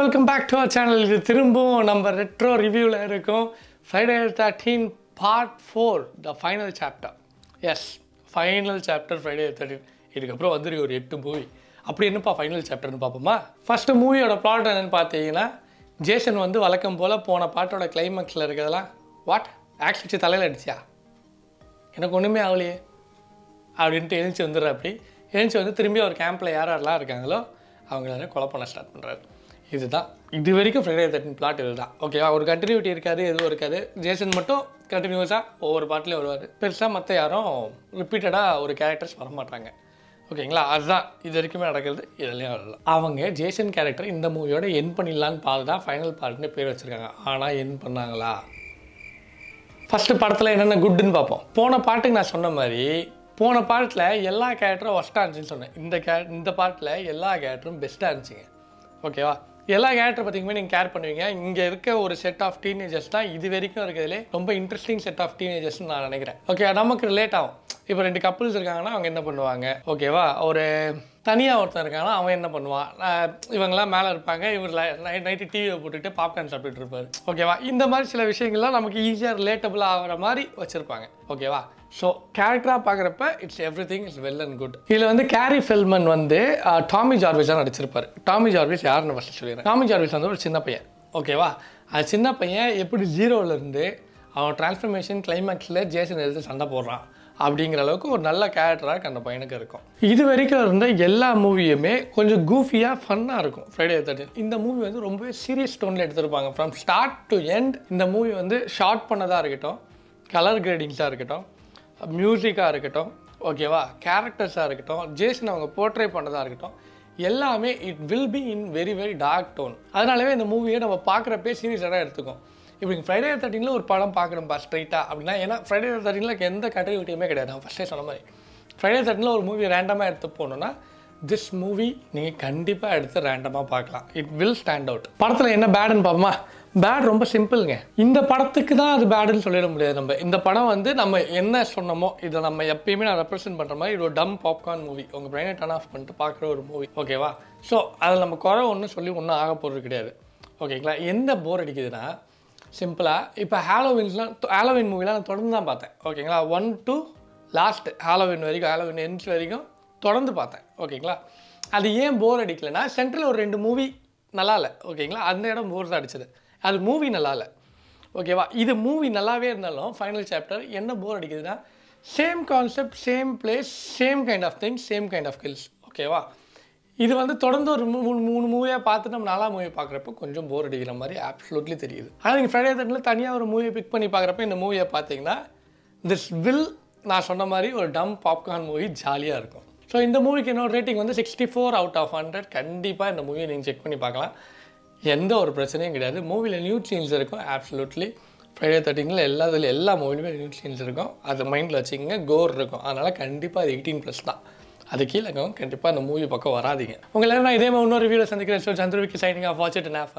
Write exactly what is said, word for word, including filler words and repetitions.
welcome back to our channel. இது திரும்பவும் நம்ம ரெட்ரோ ரிவ்யூவில் இருக்கும் Friday thirteen part four, the final chapter. Yes, final chapter Friday thirteen. இதுக்கப்புறம் வந்துருக்கு ஒரு எட்டு மூவி. அப்படி என்னப்பா ஃபைனல் சாப்டர்னு பார்ப்போமா? ஃபர்ஸ்ட் மூவியோட பிளாட் என்னன்னு பார்த்தீங்கன்னா, ஜேசன் வந்து வழக்கம் போல் போன பாட்டோட கிளைமேக்ஸில் இருக்கிறதெல்லாம் வாட் ஆக்ஸ் வச்சு தலையில் அடிச்சியா, எனக்கு ஒன்றுமே ஆகலையே அப்படின்ட்டு எழுந்துச்சி வந்துடுற. அப்படி எழுந்துச்சி வந்து திரும்பி ஒரு கேம்பில் யார் யாரெல்லாம் இருக்காங்களோ அவங்கள கொலை பண்ண ஸ்டார்ட் பண்ணுறாரு. இதுதான் இது வரைக்கும் ஃப்ரைடே தேர்ட்டீன் பிளாட் இது தான். ஓகேவா? ஒரு கண்டினியூட்டி இருக்காது, எதுவும் இருக்காது. ஜேசன் மட்டும் கண்டினியூஸாக ஒவ்வொரு பாட்டிலையும் வருவார். பெருசாக மற்ற யாரும் ரிப்பீட்டடாக ஒரு கேரக்டர்ஸ் வரமாட்டாங்க. ஓகேங்களா? அதுதான் இது வரைக்குமே நடக்கிறது. இதுலேயும் வரல. அவங்க ஜேசன் கேரக்டர் இந்த மூவியோட என் பண்ணிடலான்னு பார்த்து தான் ஃபைனல் பார்ட்னு பேர் வச்சுருக்காங்க. ஆனால் என் பண்ணாங்களா? ஃபஸ்ட்டு படத்தில் என்னென்ன குட்டுன்னு பார்ப்போம். போன பாட்டுக்கு நான் சொன்ன மாதிரி போன பாட்டில் எல்லா கேரக்டரும் ஒஸ்ட்டாக இருந்துச்சுன்னு சொன்னேன். இந்த கே இந்த பாட்டில் எல்லா கேரக்டரும் பெஸ்ட்டாக இருந்துச்சுங்க. ஓகேவா? எல்லா கேரக்டர் பார்த்திங்கமே நீங்கள் கேர் பண்ணுவீங்க. இங்கே இருக்க ஒரு செட் ஆஃப் டீனேஜர்ஸ் தான் இது வரைக்கும் இருக்கிறதுலே ரொம்ப இன்ட்ரெஸ்டிங் செட் ஆஃப் டீனேஜர்ஸ்னு நான் நினைக்கிறேன். ஓகே, நமக்கு ரிலேட் ஆகும். இப்போ ரெண்டு கப்புள்ஸ் இருக்காங்கன்னா அவங்க என்ன பண்ணுவாங்க? ஓகேவா? ஒரு தனியாக ஒருத்தன் இருக்காங்கன்னா அவன் என்ன பண்ணுவான்? இவங்கெல்லாம் மேலே இருப்பாங்க, இவர் நைட் நைட்டு டிவியை போட்டுட்டு பாப்கார்ன் சாப்பிட்டுட்டு இருப்பார். ஓகேவா? இந்த மாதிரி சில விஷயங்கள்லாம் நமக்கு ஈஸியாக ரிலேட்டபிள் ஆகிற மாதிரி வச்சுருப்பாங்க. ஓகேவா? ஸோ கேரக்டராக பார்க்குறப்ப it's everything is well and good. இதில் வந்து கேரி ஃபில்மன் வந்து டாமி ஜார்விஸாக நடிச்சிருப்பார். டாமி ஜார்விஸ் யாருன்னு ஃபஸ்ட்டு சொல்லிடுறேன். டாமி ஜார்விஸ் வந்து ஒரு சின்ன பையன். ஓகேவா? அது சின்ன பையன் எப்படி ஜீரோவிலேருந்து அவன் டிரான்ஸ்ஃபர்மேஷன் கிளைமேக்ஸில் ஜேசன் எடுத்து சண்டை போடுறான் அப்படிங்கிற அளவுக்கு ஒரு நல்ல கேரக்டராக அந்த பையனுக்கு இருக்கும். இது வரைக்கும் இருந்த எல்லா மூவியுமே கொஞ்சம் கூஃபியாக ஃபன்னாக இருக்கும். ஃப்ரைடே தேர்ட்டீன் இந்த மூவி வந்து ரொம்பவே சீரியஸ் டோனில் எடுத்திருப்பாங்க. ஃப்ரம் ஸ்டார்ட் டு எண்ட் இந்த மூவி வந்து ஷார்ட் பண்ணதாக இருக்கட்டும், கலர் கிரேடிங்ஸாக இருக்கட்டும், மியூசிக்காக இருக்கட்டும், ஓகேவா, கேரக்டர்ஸாக இருக்கட்டும், ஜேசன் அவங்க போர்ட்ரே பண்ணதாக இருக்கட்டும், எல்லாமே it will be in very very dark tone. அதனாலவே இந்த மூவியை நம்ம பார்க்குறப்பே சீரியஸாக எடுத்துக்கும். இப்போ நீங்கள் ஃப்ரைடே தேர்ட்டீனில் ஒரு படம் பார்க்குறோம்ப்பா ஸ்ட்ரைட்டாக அப்படின்னா, ஏன்னா ஃப்ரைடே தேர்ட்டீனில் எந்த கண்டினியூட்டியுமே கிடையாது. நான் ஃபஸ்ட்டே சொன்ன மாதிரி ஃப்ரைடே தேர்ட்டீனில் ஒரு மூவி ரேண்டமாக எடுத்து போகணுன்னா திஸ் மூவி நீங்கள் கண்டிப்பாக எடுத்து ரேண்டமாக பார்க்கலாம். It will stand out. படத்தில் என்ன பேடுன்னு பார்ப்போமா? பேட் ரொம்ப சிம்பிளுங்க. இந்த படத்துக்கு தான் அது பேடுன்னு சொல்லிட முடியாது. நம்ம இந்த படம் வந்து நம்ம என்ன சொன்னோமோ இதை நம்ம எப்பயுமே நான் ரெப்ரசென்ட் பண்ணுற மாதிரி இது ஒரு டம் பாப்கார்ன் மூவி. உங்கள் பிரெயினை டர்ன் ஆஃப் பண்ணிட்டு பார்க்குற ஒரு மூவி. ஓகேவா? ஸோ அதில் நம்ம குறை ஒன்றும் சொல்லி ஒன்றும் ஆக போகிறது கிடையாது. ஓகேங்களா? எந்த போர் அடிக்குதுன்னா, சிம்பிளாக இப்போ ஹாலோவின்ஸ்லாம் ஹாலோவின் மூவிலாம் நான் தொடர்ந்து தான் பார்த்தேன். ஓகேங்களா? ஒன் டு லாஸ்ட் ஹாலோவின் வரைக்கும், ஹாலோவின் எண்ட்ஸ் வரைக்கும் தொடர்ந்து பார்த்தேன். ஓகேங்களா? அது ஏன் போர் அடிக்கலைன்னா, சென்ட்ரல் ஒரு ரெண்டு மூவி நல்லா இல்லை. ஓகேங்களா? அந்த இடம் போர் தான் அடிச்சது. அது மூவி நல்லா இல்லை. ஓகேவா? இது மூவி நல்லாவே இருந்தாலும் ஃபைனல் சாப்டர் என்ன போர் அடிக்குதுன்னா, same concept, same place, same kind of things, same kind of kills. ஓகேவா? இது வந்து தொடர்ந்து ஒரு மூணு மூணு மூவியாக பார்த்து நம்ம நாலா மூவி பார்க்குறப்போ கொஞ்சம் போர் அடிக்கிற மாதிரி அப்சல்யூட்லி தெரியுது. ஆனால் நீங்கள் ஃப்ரைடே தேர்ட்டீனில் தனியாக ஒரு மூவியை பிக் பண்ணி பார்க்குறப்ப இந்த மூவியை பார்த்தீங்கன்னா திஸ் வில் நான் சொன்ன மாதிரி ஒரு டம் பாப்கார்ன் மூவி ஜாலியாக இருக்கும். ஸோ இந்த மூவிக்கு என்னோட ரேட்டிங் வந்து sixty four out of hundred. கண்டிப்பாக இந்த மூவியை நீங்கள் செக் பண்ணி பார்க்கலாம். எந்த ஒரு பிரச்சனையும் கிடையாது. மூவியில் நியூ சீன்ஸ் இருக்கும். ஆப்சல்யூட்லி ஃப்ரைடே தேர்ட்டீனில் எல்லா இதில் எல்லா மூவிலுமே நியூ சீன்ஸ் இருக்கும். அதை மைண்டில் வச்சுக்கிங்க. கோர் இருக்கும். அதனால் கண்டிப்பாக அது எயிட்டீன் ப்ளஸ் தான். அது கீழே கண்டிப்பாக அந்த மூவி பக்கம் வராதிங்க. உங்களை நான் இதே மாதிரி இன்னொரு ரிவ்யூவில் சந்திக்கிறேன். ஸோ சந்திரவிக்கு signing off watch it and have